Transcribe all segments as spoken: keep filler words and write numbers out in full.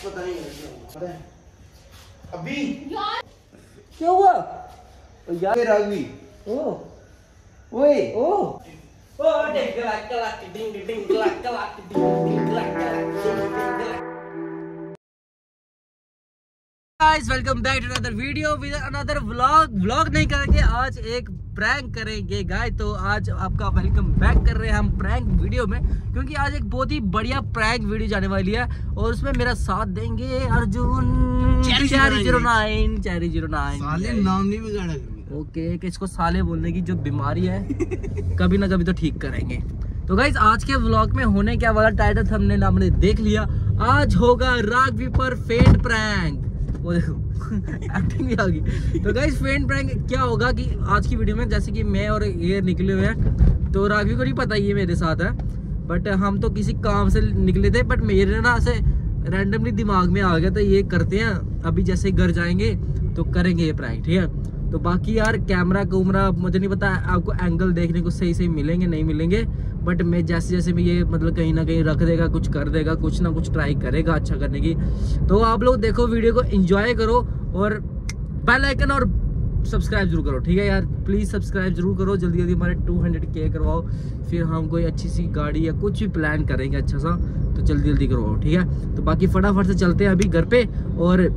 पता नहीं पता है अभी यार क्या हुआ यार राघवी ओ ओए ओ ओ डिंग लक लक डिंग डिंग लक लक डिंग लक luck. Guys welcome back to another video with another vlog. Vlog नहीं करेंगे आज, एक प्रैंक करेंगे गाइस। तो आज आपका वेलकम बैक कर रहे हैं हम प्रैंक वीडियो में, क्योंकि आज एक बहुत ही बढ़िया प्रैंक वीडियो जाने वाली है और उसमें मेरा साथ देंगे Arjun Cherry zero nine Cherry zero nine. साले नाम नहीं बिगाड़ा ओके कि इसको साले बोलने की जो बीमारी है कभी ना कभी तो ठीक करेंगे। तो गाइस आज के व्लॉग में होने क्या वाला, टाइटल हमने हमने देख लिया। आज होगा राघवी पर फेंट प्रैंक। वो देखो एक्टिंग भी आ गई। तो गाइस फेंट प्रैंक क्या होगा कि आज की वीडियो में जैसे कि मैं और ये निकले हुए हैं, तो राघवी को नहीं पता ये मेरे साथ है, बट हम तो किसी काम से निकले थे, बट मेरे ना ऐसे रैंडमली दिमाग में आ गया था ये करते हैं। अभी जैसे घर जाएंगे तो करेंगे ये प्रैंक, ठीक है। तो बाकी यार कैमरा कुमरा मुझे नहीं पता, आपको एंगल देखने को सही सही मिलेंगे नहीं मिलेंगे, बट मैं जैसे जैसे भी ये मतलब कहीं ना कहीं रख देगा, कुछ कर देगा, कुछ ना कुछ ट्राई करेगा अच्छा करने की। तो आप लोग देखो वीडियो को एंजॉय करो और बेल आइकन और सब्सक्राइब जरूर करो, ठीक है यार। प्लीज़ सब्सक्राइब जरूर करो, जल्दी जल्दी हमारे टू हंड्रेड के करवाओ, फिर हम कोई अच्छी सी गाड़ी या कुछ भी प्लान करेंगे अच्छा सा, तो जल्दी जल्दी करवाओ, ठीक है। तो बाकी फटाफट से चलते हैं अभी घर पे, और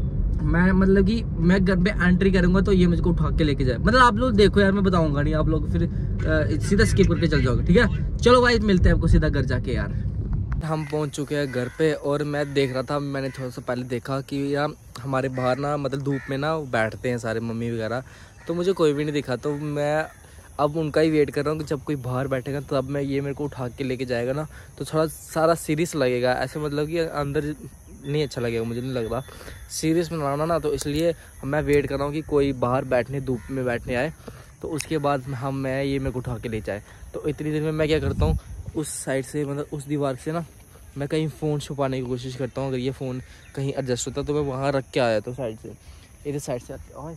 मैं मतलब कि मैं घर पे एंट्री करूंगा तो ये मुझको उठा के लेके जाए। मतलब आप लोग देखो यार, मैं बताऊंगा नहीं, आप लोग फिर आ, सीधा स्किप करके चल जाओगे, ठीक है। चलो भाई मिलते हैं आपको सीधा घर जाके यार। हम पहुंच चुके हैं घर पे, और मैं देख रहा था, मैंने थोड़ा सा पहले देखा कि यार हमारे बाहर ना मतलब धूप में ना बैठते हैं सारे मम्मी वगैरह, तो मुझे कोई भी नहीं दिखा। तो मैं अब उनका ही वेट कर रहा हूँ कि जब कोई बाहर बैठेगा तब मैं ये मेरे को उठा के लेके जाएगा ना, तो थोड़ा सारा सीरियस लगेगा। ऐसे मतलब कि अंदर नहीं अच्छा लगेगा, मुझे नहीं लग रहा सीरियस बनाना ना, तो इसलिए मैं वेट कर रहा हूँ कि कोई बाहर बैठने धूप में बैठने आए, तो उसके बाद हम मैं ये मेरे को उठा के ले जाए। तो इतनी देर में मैं क्या करता हूँ, उस साइड से मतलब उस दीवार से ना मैं कहीं फ़ोन छुपाने की कोशिश करता हूँ। अगर ये फ़ोन कहीं एडजस्ट होता तो मैं वहाँ रख के आया, तो साइड से इधर साइड से आते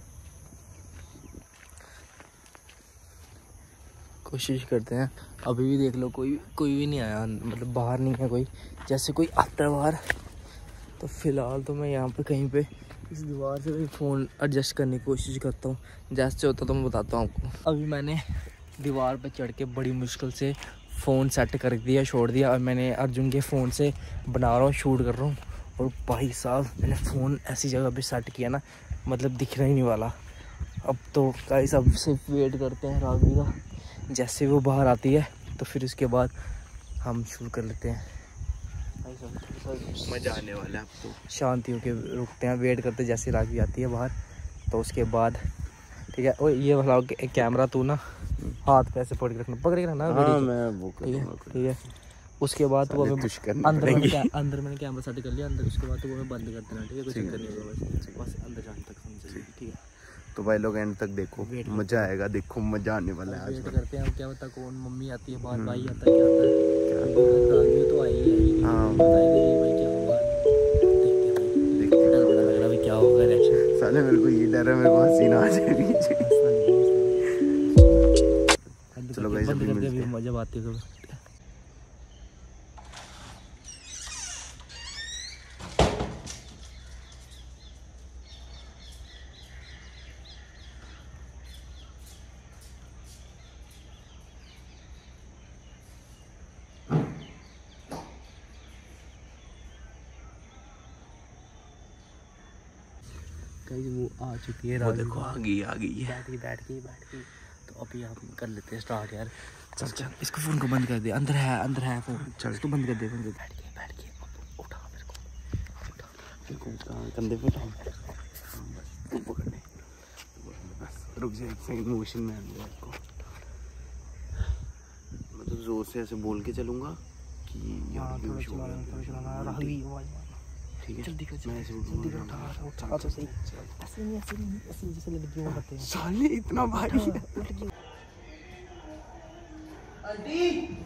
कोशिश करते हैं। अभी भी देख लो कोई कोई भी नहीं आया, मतलब बाहर नहीं है कोई, जैसे कोई आता है बाहर। तो फ़िलहाल तो मैं यहाँ पे कहीं पे इस दीवार से भी फ़ोन एडजस्ट करने की कोशिश करता हूँ, जैसे होता तो मैं बताता हूँ आपको। अभी मैंने दीवार पे चढ़ के बड़ी मुश्किल से फ़ोन सेट कर दिया, छोड़ दिया, और मैंने अर्जुन के फ़ोन से बना रहा हूँ, शूट कर रहा हूँ। और भाई साहब मैंने फ़ोन ऐसी जगह पे सेट किया ना, मतलब दिखना ही नहीं वाला। अब तो गाइस अब सिर्फ वेट करते हैं राघवी का, जैसे वो बाहर आती है तो फिर उसके बाद हम शूट कर लेते हैं। मजा आने वाला है। अब तो शांति होके रुकते हैं, वेट करते हैं जैसे राघवी आती है बाहर, तो उसके बाद ठीक है। ओ ये वाला कैमरा तू ना हाथ पे ऐसे पकड़ के रखना, पकड़ के रखना। हाँ मैं वो ठीक है ठीक है। उसके बाद तो हमें अंदर मैंने अंदर मैंने कैमरा सेट कर लिया अंदर, उसके बाद तो वो हमें बंद कर देना, ठीक है। कुछ चक्कर नहीं होगा, बस बस अंदर जाने तक समझ, ठीक है। तो भाई लोग एंड तक देखो, मजा आएगा, देखो मजा आने वाला है आज। वेट करते हैं, क्या पता कौन मम्मी आती है बाहर, भाई आता है, क्या आता है, राघवी तो आई है। हाँ भाई क्या होगा, देखते हैं, डर बड़ा लग रहा है क्या होगा रिएक्शन। साले मेरे को ये डर है, मेरे को हंसी ना आ जाए नीचे। चलो गाइस अभी मिलते हैं, मजा आती है। वो आ चुकी है, वो देखो आ गई आ गई है, बैठ गई बैठ गई बैठ गई। तो अभी आप कर लेते हैं स्टार्ट यार। चल चल इसको फ़ोन को बंद कर दे, अंदर है अंदर है फ़ोन, चल इसको बंद कर दे। बैठ गई बैठ गई, उठा मेरे को, उठा मेरे को, कंधे पे उठा, पकड़ने बस रुक जाए, एक सेकंड मोशन में आने आपको। मतलब जोर से ऐसे बोल के चलूँगा कि यार थोड़ा चलाना थोड़ा चलाना राघवी, ठीक है। जल्दी कर मैं ऐसे जल्दी कर, उठा उठा तो सही, ऐसे नहीं ऐसे नहीं ऐसे जैसे लड़कियों करते हैं। साले इतना भारी है। आंटी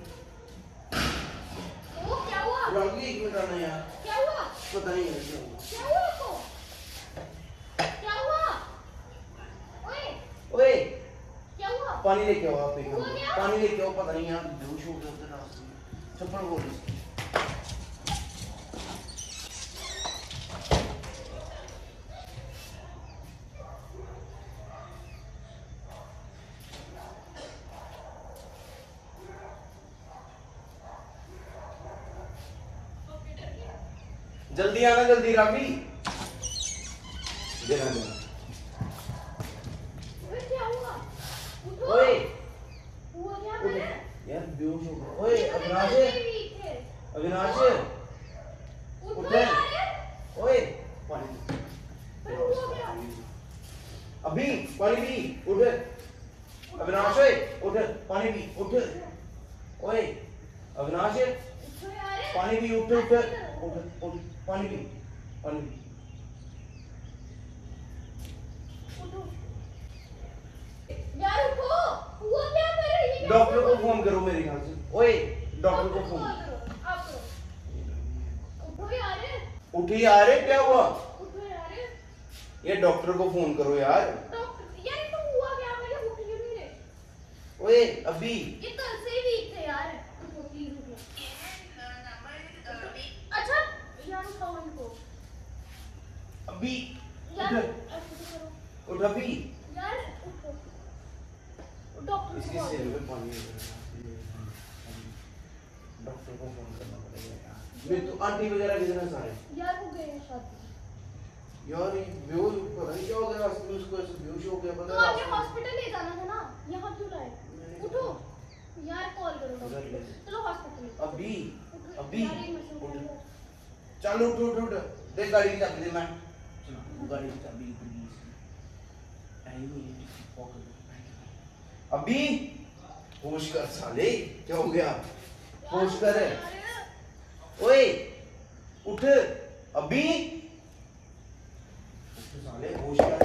वो क्या हुआ? राघवी एक मिनट आना यार। क्या हुआ? पता नहीं है क्या हुआ। क्या हुआ आपको? क्या हुआ? ओए ओए क्या हुआ? पानी लेके आओ आप, एक हो गया? पानी लेके आओ, पता नहीं यार बेहोश हो गया उधर रास्ते में। चप्पल बोल जल्दी आना, जल्दी रावी। देना देना। ओए क्या हुआ? उठो। ओए हुआ क्या मेरे? यार बेहोश हो गया। ओए अविनाश, अविनाश उठो उठे। यार। ओए पानी अरे हुआ क्या? अभी पानी पी, उठ। अविनाश ओए उठ, पानी पी, उठ। ओए अविनाश उठो यार। पानी पी, उठ उठ उठ उठ, पानी पी, पानी पी। उठो यार, उठो। हुआ क्या मेरे? ये क्या डॉक्टर हुआ? को फोन करो मेरे ख्याल से। ओए डॉक्टर को फोन। कॉल करो, आप करो। उठो यार। उठी यार, क्या हुआ? उठो यार। ये डॉक्टर को फोन करो यार। डॉक्टर यार, तो हुआ क्या? मेरे उठ क्यों नहीं रहे? ओए अभी ये कल से ही वीक थे यार। उठो प्लीज, उठो। अच्छा यार, उठाओ इनको अभी यार। उठ, ऐसे तो करो उठ अभी। यार, उठो। डॉक्टर को इसके कॉल सिर करो। में पानी है। डॉक्टर को फोन करना पड़ेगा यार। ये तो आंटी वगैरह किधर है सारे? यार वो गए हैं शादी। यार ये बेहोश पता नहीं क्या हो गया, रास्ते में उसको ऐसे बेहोश हो गया, तो पता आगे है? हॉस्पिटल ले जाना था ना, यहाँ क्यों लाए? उठो यार, कॉल करो डॉक्टर को। चलो हॉस्पिटल। अभी उठो अभी यार, ये मत उठ। उठो। चल उठ उठ उठ, दे गाड़ी की चाबी दे। मैं चला गाड़ी की चाबी पड़ी इसकी। आई नहीं है पॉकेट में। अभी होश कर साले, क्या हो गया? होश कर। ओए उठ अभी, उठ साले, होश कर।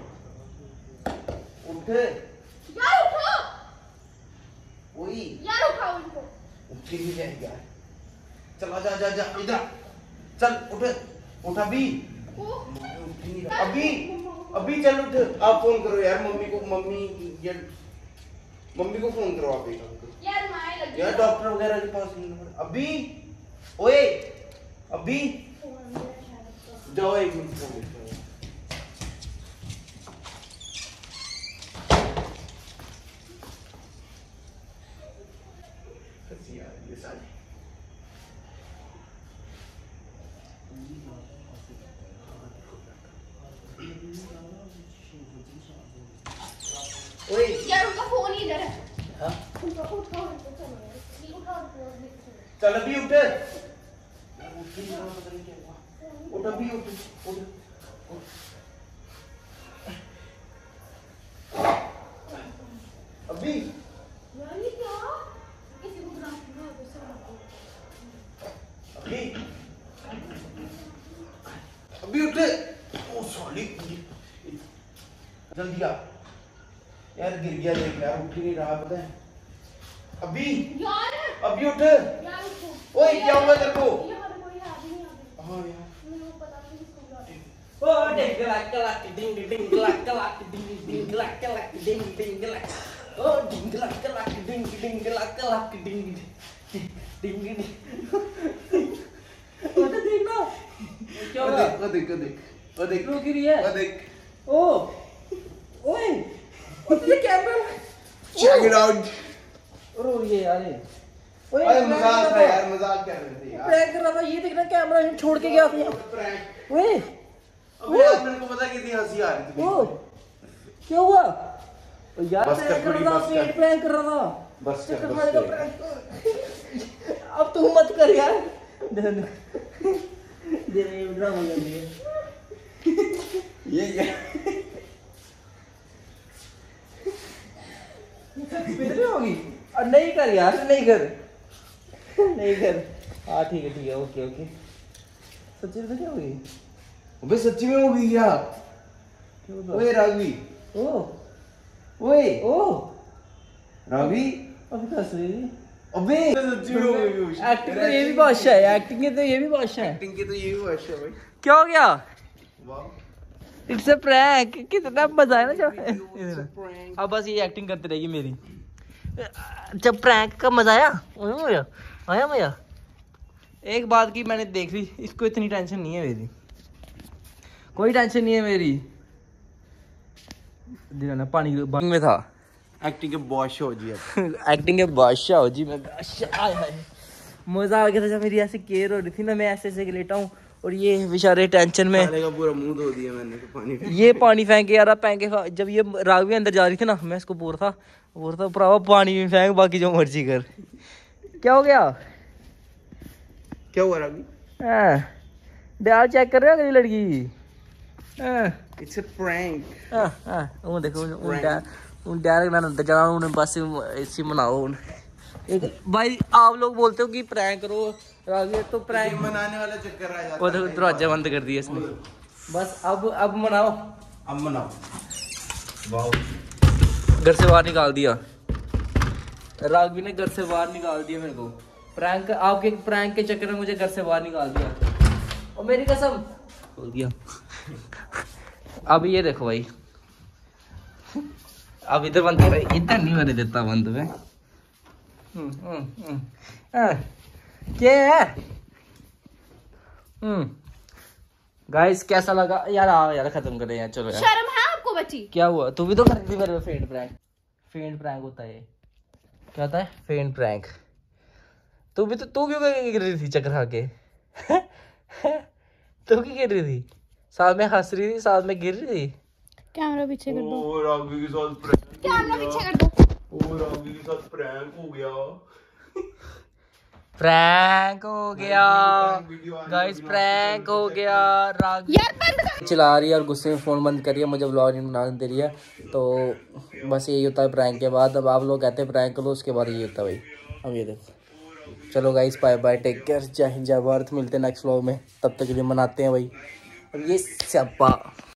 उठ। यार उठो। ओए यार उठाओ इनको। उठ ही नहीं जाएगा। चला जा जा जा इधर, चल उठ उठ अभी। ओ उठ ही नहीं रहा। अभी अभी चल उठ। आप फोन करो यार मम्मी को। मम्मी यार मम्मी को फोन करो आप। एक काम करो यार, माए लगी यार, डॉक्टर वगैरह के पास नहीं पड़ा अभी। ओए अभी जाओ, एक मिनट फोन करो। कैसी यार ये साले। ओए यार, उनका फोन ही इधर है। हाँ उनका उठाओ इनको, चलो यार। ये उठाओ इनको, चलो। चल अभी उठ। यार उठ ही नहीं रहा, पता नहीं क्या हुआ। उठ अभी, उठ उठ उठ। अभी यार ये क्या? किसी को बुला के ना गुस्सा मत करो। अभी अभी उठ। ओ सॉरी, जल्दी आ यार, गिर गया देख यार, उठ ही नहीं रहा, पता है? अभी यार अभी उठ। यार उठो। ओए क्या हुआ तेरे को? यहाँ पे कोई है भी नहीं, यहाँ पे। हाँ यार मेरे को पता नहीं किसको बुला रहे हैं। ओ डिंग लक लक डिंग डिंग लक लक डिंग डिंग लक लक डिंग डिंग लक। ओ डिंग लक लक डिंग डिंग लक लक डिंग डिंग डिंग। ओ तो देखना क्या वो हुआ? देख वो देख वो देख वो देख रो गिरी है। वो देख। ओ ओए, ओ तेरे कैमरा चेक इट आउट। रो रही है यार ये। ओए अरे मजाक था यार, मजाक कर रहे थे यार। प्रैंक कर रहा था। ये देखना कैमरा यहीं छोड़ के गया था। प्रैंक। ओए अबे यार मेरे को पता कितनी हंसी आ रही थी। ओ क्या हुआ? ओ यार बस कर प्रैंक कर थोड़ी, रहा था, बस पेट कर। प्रैंक कर रहा था। बस कर, चक्कर बस मारेगा कर। प्रैंक। अब तू मत कर यार। दे दे दे रे, ड्रामा कर रही है ये क्या? कितनी होगी? और नहीं कर यार, नहीं कर नहीं कर। हाँ ठीक है ठीक है, ओके ओके। सच्ची में क्या होगी? अबे सच्ची में हो गई क्या? क्या होगा? ओए राघवी, ओ ओए ओ राघवी, अभी हंस रही थी। अबे सच्ची में हो गई। एक्टिंग तो ये भी बादशाह है, एक्टिंग के तो ये भी बादशाह है। एक्टिंग की तो ये हुआ अच्छा भाई। क्या हो गया? वाह इट्स अ प्रैंक। कितना मजा है ना जब It's a prank. अब बस ये एक्टिंग करती रहेगी मेरी। जब प्रैंक का मजा आया, मजा आया मजा। एक बात की मैंने देख ली, इसको इतनी टेंशन नहीं है मेरी, कोई टेंशन नहीं है मेरी। दिलाना पानी में था। एक्टिंग के बादशाह हो जी। एक्टिंग के बादशाह हो जी। मैं बादशाह, आय हाय मजा आ गया था जब मेरी ऐसे केयर हो रही थी ना। मैं ऐसे ऐसे लेटा हूँ और ये बेचारे टेंशन में। साले का पूरा मुंह धो दिया मैंने तो पानी में। ये पानी फेंक के यार फेंक के जब ये राघवी अंदर जा रही थी ना, मैं इसको बोल था बोल था भरावा पानी में फेंक, बाकी जो मर्जी कर। क्या हो गया? क्या हुआ राघवी? डाल चेक कर रहे हो अगली लड़की? It's a prank. वो देखो डायरेक्ट ना अंदर जाना उन्हें, बस इसी मनाओ उन्हें। एक भाई आप लोग बोलते हो कि प्रैंक करो राघवी, तो प्रैंक मनाने वाला चक्कर आ जाता है। वो देखो दरवाजा बंद कर दिया इसने। बस अब अब मनाओ, अब मनाओ। वाओ, घर से बाहर निकाल दिया राघवी ने, घर से बाहर निकाल दिया मेरे को। प्रैंक, आपके प्रैंक के चक्कर में मुझे घर से बाहर निकाल दिया और मेरी कसम खोल दिया। अब ये देखो भाई, अब इधर बंद कर, इधर नहीं मैंने देता बंद में। क्या है? हम्म गाइस कैसा लगा यार? आ यार खत्म करें यार, चलो यार। शर्म है आपको बच्ची? क्या हुआ? तू भी तो कर रही थी मेरे में फेंट प्रैंक। फेंट प्रैंक होता है, क्या होता है? फेंट प्रैंक। तू भी तो तू क्यों गिर रही थी चक्कर खा के? तू क्यों गिर रही थी? साथ में हंस रही थी, साथ में गिर रही थी। कैमरा पीछे कर दो। ओ राघवी के साथ प्रैंक। कैमरा पीछे कर दो। ओ राघवी के साथ प्रैंक हो गया। प्रैंक हो गया गाइस, प्रैंक हो गया। राघवी यार बंद कर। चिल्ला रही है और गुस्से में फोन बंद करिए, मुझे व्लॉग नहीं बनाने दे रही है। तो बस यही होता है प्रैंक के बाद। अब आप लोग कहते हैं प्रैंक करो, उसके बाद यही होता है भाई। अब ये देखो, चलो guys bye bye, take care, जय हिंद जय भारत। मिलते हैं नेक्स्ट व्लॉग में, तब तक के लिए मनाते हैं भाई। और ये स्यापा।